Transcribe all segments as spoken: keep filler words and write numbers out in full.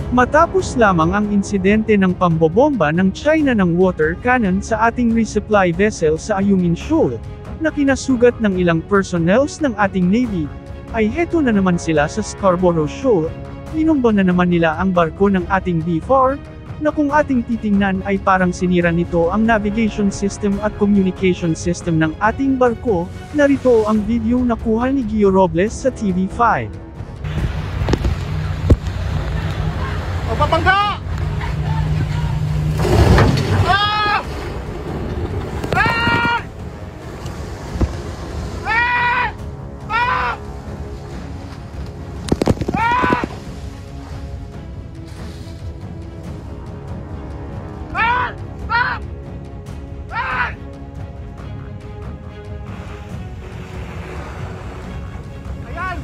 Matapos lamang ang insidente ng pambobomba ng China ng water cannon sa ating resupply vessel sa Ayungin Shoal, na kinasugat ng ilang personnels ng ating Navy, ay heto na naman sila sa Scarborough Shoal, binumba na naman nila ang barko ng ating B four, na kung ating titingnan ay parang sinira nito ang navigation system at communication system ng ating barko. Narito ang video na kuha ni Gio Robles sa T V five. O papangga! Ah! Ah! Ah! Ah! Ah! Ah! Ah! Ah! Ayan!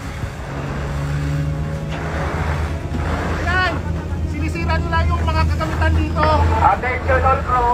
Ayan! Sinisira nila yung mga kagamitan dito. Attention all crew.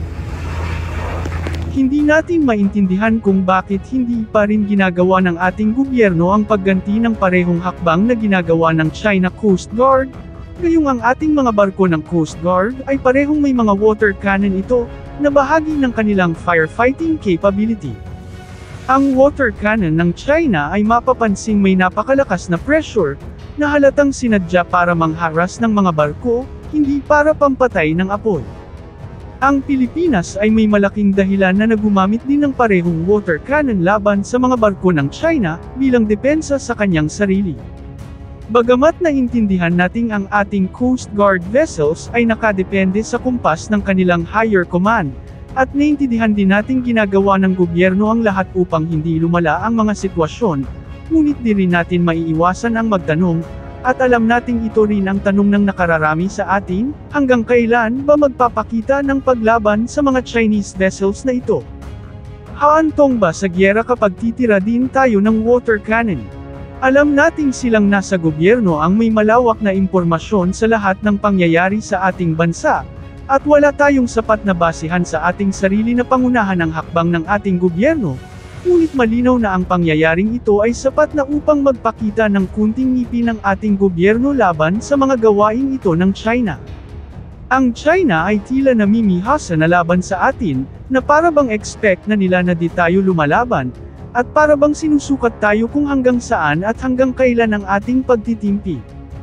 Hindi natin maintindihan kung bakit hindi pa rin ginagawa ng ating gobyerno ang pagganti ng parehong hakbang na ginagawa ng China Coast Guard. Gayong ang ating mga barko ng Coast Guard ay parehong may mga water cannon ito, na bahagi ng kanilang firefighting capability. Ang water cannon ng China ay mapapansing may napakalakas na pressure, na halatang sinadya para mangharas ng mga barko, hindi para pampatay ng apoy. Ang Pilipinas ay may malaking dahilan na nagumamit din ng parehong water cannon laban sa mga barko ng China, bilang depensa sa kanyang sarili. Bagamat naintindihan nating ang ating Coast Guard vessels ay nakadepende sa kumpas ng kanilang higher command, at naintindihan din nating ginagawa ng gobyerno ang lahat upang hindi lumala ang mga sitwasyon, ngunit di rin natin maiiwasan ang magtanong, at alam nating ito rin ang tanong ng nakararami sa atin, hanggang kailan ba magpapakita ng paglaban sa mga Chinese vessels na ito? Haantong ba sa gyera kapag titira din tayo ng water cannon? Alam nating silang nasa gobyerno ang may malawak na impormasyon sa lahat ng pangyayari sa ating bansa, at wala tayong sapat na basihan sa ating sarili na pangunahan ang hakbang ng ating gobyerno. Ngunit malinaw na ang pangyayaring ito ay sapat na upang magpakita ng kunting ngipin ng ating gobyerno laban sa mga gawain ito ng China. Ang China ay tila namimihasa na laban sa atin, na para bang expect na nila na di tayo lumalaban, at para bang sinusukat tayo kung hanggang saan at hanggang kailan ang ating pagtitimpi.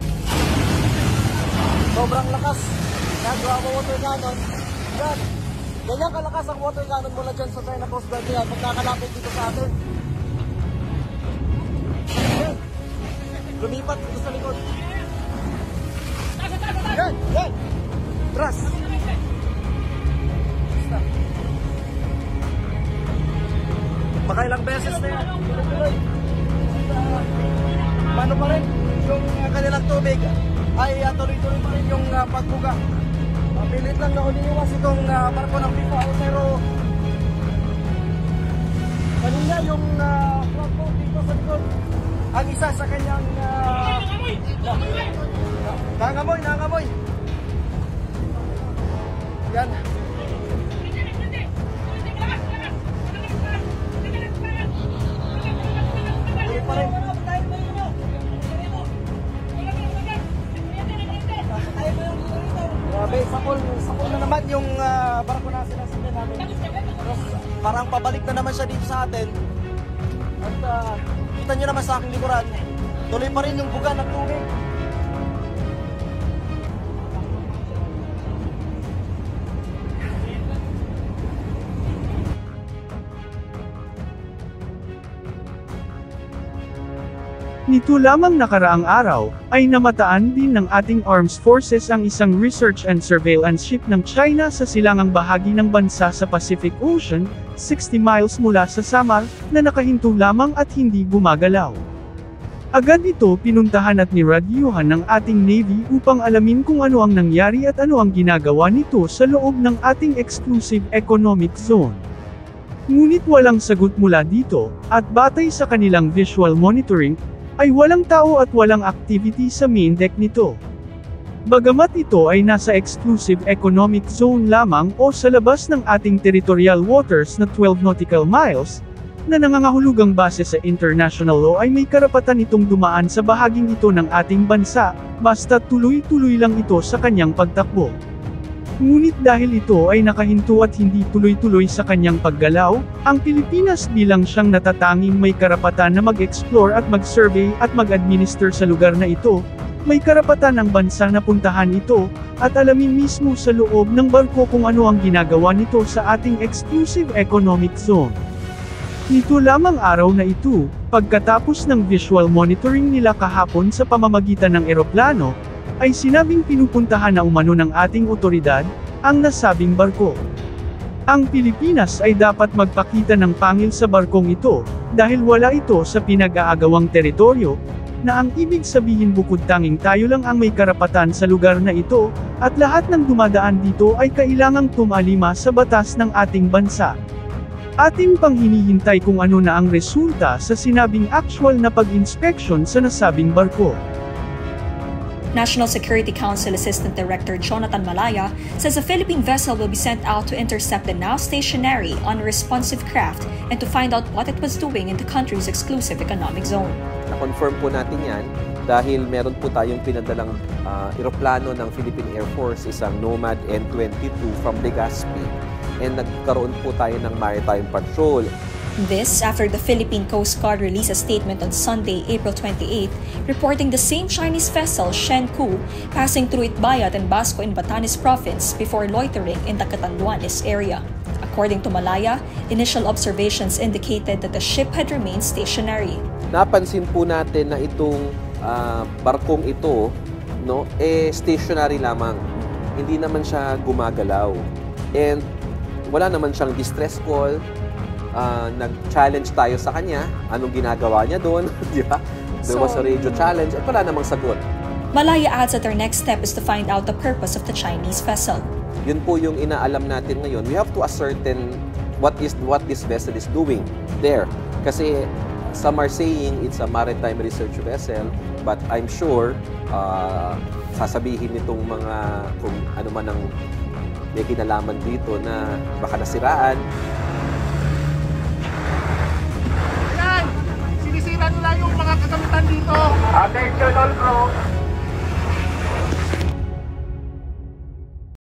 Sobrang lakas. Nagawa mo water cannon. Yan. Ganyan kalakas ang water cannon mula dyan sa China Coast Guard yan pag nakalapit dito sa atin. Yan. Lumipat dito sa likod. Yan! Yan! Tras! Makailang beses na yan. Tuloy-tuloy. Uh, paano pa rin yung uh, kanilang tubig ay uh, tuloy-tuloy pa rin yung uh, pagbuga. Pilit lang na uliiwas itong uh, barko ng B four, pero kanina yung uh, front boat dito sa likod, ang isa sa kanyang uh, nangangamoy, nangangamoy. Yan. Ulit pa rin. Grabe, sakol, sakol na naman yung uh, barko na sinasabi namin. Parang pabalik na naman siya dito sa atin. At uh, kita nyo naman sa aking likuran, tuloy pa rin yung buga ng tubig. Nito lamang nakaraang araw, ay namataan din ng ating Armed Forces ang isang research and surveillance ship ng China sa silangang bahagi ng bansa sa Pacific Ocean, sixty miles mula sa Samar, na nakahinto lamang at hindi gumagalaw. Agad ito pinuntahan at niradyuhan ng ating Navy upang alamin kung ano ang nangyari at ano ang ginagawa nito sa loob ng ating exclusive economic zone. Ngunit walang sagot mula dito, at batay sa kanilang visual monitoring, ay walang tao at walang activity sa main deck nito. Bagamat ito ay nasa exclusive economic zone lamang o sa labas ng ating territorial waters na twelve nautical miles, na nangangahulugang base sa international law ay may karapatan itong dumaan sa bahaging ito ng ating bansa, basta tuloy-tuloy lang ito sa kanyang pagtakbo. Ngunit dahil ito ay nakahinto at hindi tuloy-tuloy sa kanyang paggalaw, ang Pilipinas bilang siyang natatanging may karapatan na mag-explore at mag-survey at mag-administer sa lugar na ito, may karapatan ang bansa na puntahan ito, at alamin mismo sa loob ng barko kung ano ang ginagawa nito sa ating exclusive economic zone. Nito lamang araw na ito, pagkatapos ng visual monitoring nila kahapon sa pamamagitan ng eroplano, ay sinabing pinupuntahan na umano ng ating otoridad, ang nasabing barko. Ang Pilipinas ay dapat magpakita ng pangil sa barkong ito, dahil wala ito sa pinag-aagawang teritoryo, na ang ibig sabihin bukod tanging tayo lang ang may karapatan sa lugar na ito, at lahat ng dumadaan dito ay kailangang tumalima sa batas ng ating bansa. Ating pang hinihintay kung ano na ang resulta sa sinabing actual na pag-inspection sa nasabing barko. National Security Council Assistant Director Jonathan Malaya says a Philippine vessel will be sent out to intercept the now stationary, unresponsive craft and to find out what it was doing in the country's exclusive economic zone. Na-confirm po natin yan dahil meron po tayong pinadalang uh, eroplano ng Philippine Air Force, isang Nomad N twenty-two from Legazpi, and nagkaroon po tayo ng maritime patrol. This after the Philippine Coast Guard released a statement on Sunday, April twenty-eighth, reporting the same Chinese vessel, Shenku, passing through Itbayat and Basco in Batanes Province before loitering in the Catanduanes area. According to Malaya, initial observations indicated that the ship had remained stationary. Napansin po natin na itong uh, barkong ito, no, eh stationary lamang. Hindi naman siya gumagalaw. And wala naman siyang distress call. Uh, nag-challenge tayo sa kanya, anong ginagawa niya doon, di ba? There was a radio challenge at wala namang sagot. Malaya adds that our next step is to find out the purpose of the Chinese vessel. Yun po yung inaalam natin ngayon. We have to ascertain what is what this vessel is doing there. Kasi some are saying it's a maritime research vessel, but I'm sure uh, sasabihin nitong mga kung ano man ang may kinalaman dito na baka nasiraan. Sinisira nila yung mga kagamitan dito. Attention all crew.